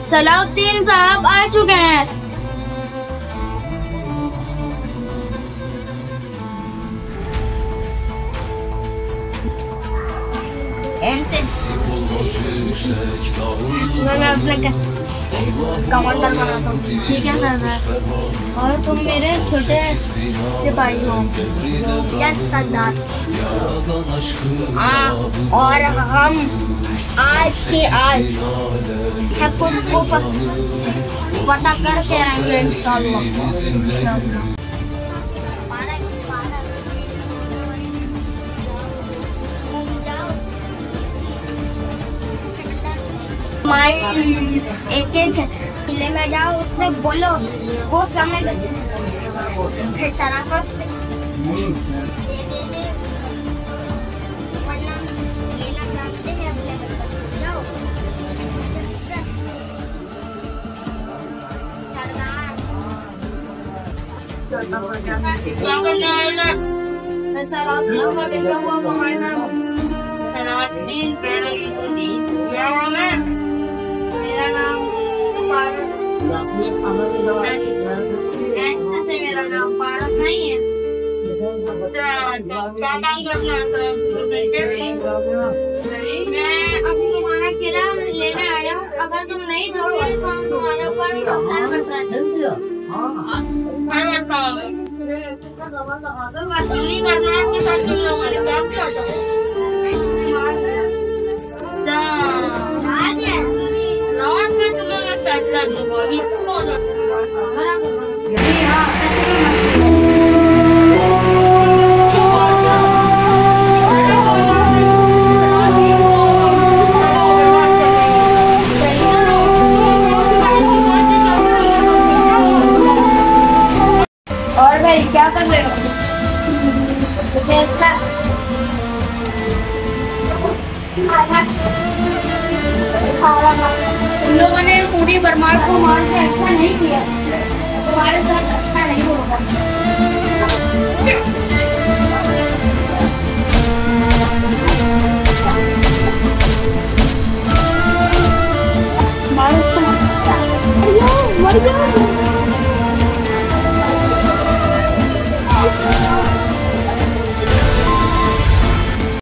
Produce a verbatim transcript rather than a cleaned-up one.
सलाउद्दीन साहब आ चुके हैं। मैं अपने कमांडर बनाता हूँ। ठीक है सरदार, और तुम मेरे छोटे सिपाही हो। यस सरदार। हाँ, और हम आज के आज को पता करके रहेंगे इंशाल्लाह। एक एक किले में जाओ, उससे बोलो वो समय फिर शराफत से दे दे दे, वरना लेना चाहते हैं अपने जाओ सरदार। मेरा नाम ऐसे से मेरा नाम पारस नहीं है। क्या काम करना है? मैं अभी तुम्हारा किला लेने आया हूँ। अगर तुम नहीं दोगे तो हम तुम्हारे ऊपर नहीं करना है कि सब तुम लोगों ने क्या और भाई क्या कर रहे हो? तुम लोगों ने पूरी बरमार को मार के अच्छा नहीं किया, तुम्हारे साथ अच्छा नहीं होगा। मर जाओ।